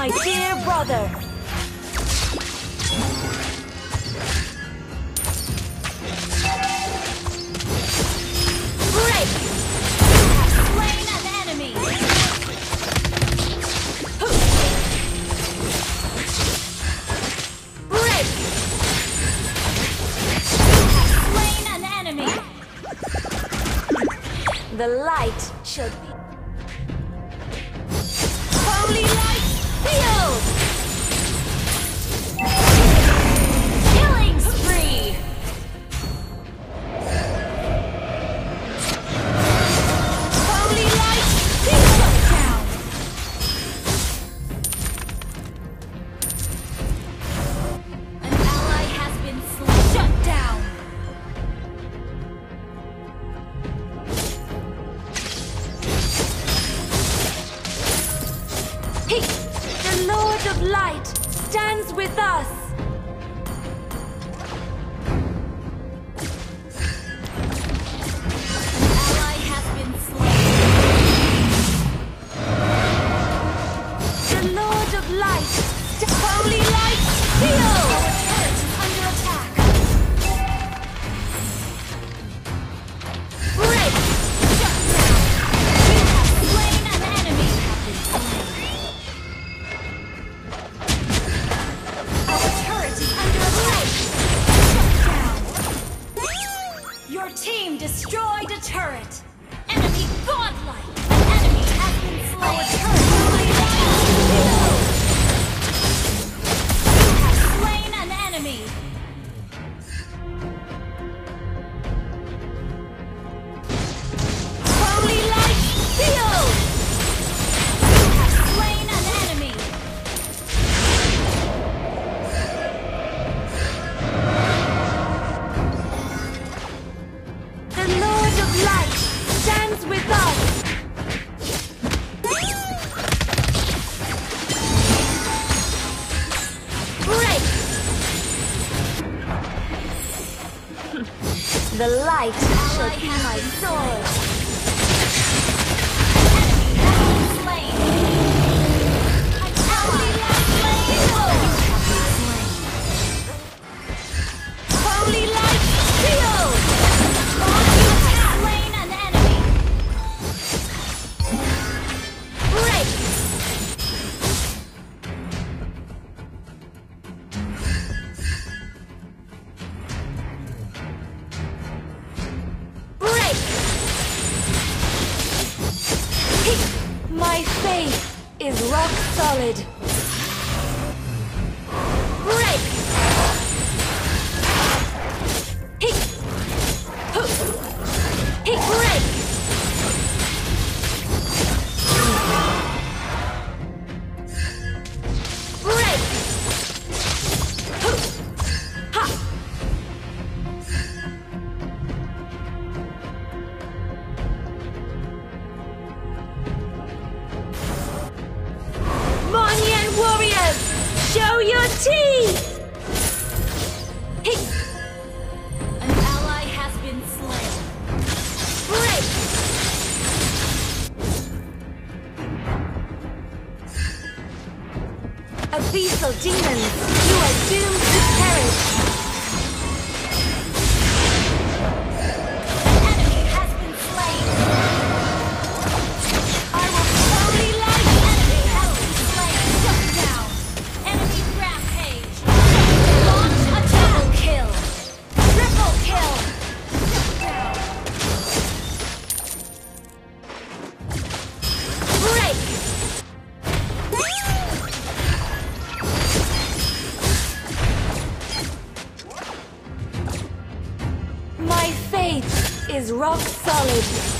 my dear brother. Break! You have slain an enemy. Break! You have slain an enemy. The light should be. Holy light, heal! Killing spree! Holy light, heal! Down! An ally has been slain. Shut down! He, the Lord of Light, stands with us. An ally has been slain. The Lord of Light, holy light, heal! Our turret is under attack. Break! Shut down! You have slain an enemy. Our turret is under attack. Shut down. Your team destroyed a turret. Enemy godlike. An enemy has been slain. Our turret you have slain an enemy. Holy light, heal! You have slain an enemy. The Lord of Light stands with us. Break! The light shall be my sword. Holy light, heal! You have slain an enemy. Break! Break! My faith is rock solid. Break! Break! Break! Ha! Monyan warriors, show your teeth! An ally has been slain. Break! Abyssal demons, you are doomed to perish. An enemy has been slain. I will slowly light. Enemy has been slain. Shut down. Enemy rampage. Launch a double kill. Triple kill. Shut down. Break! My faith is rock solid.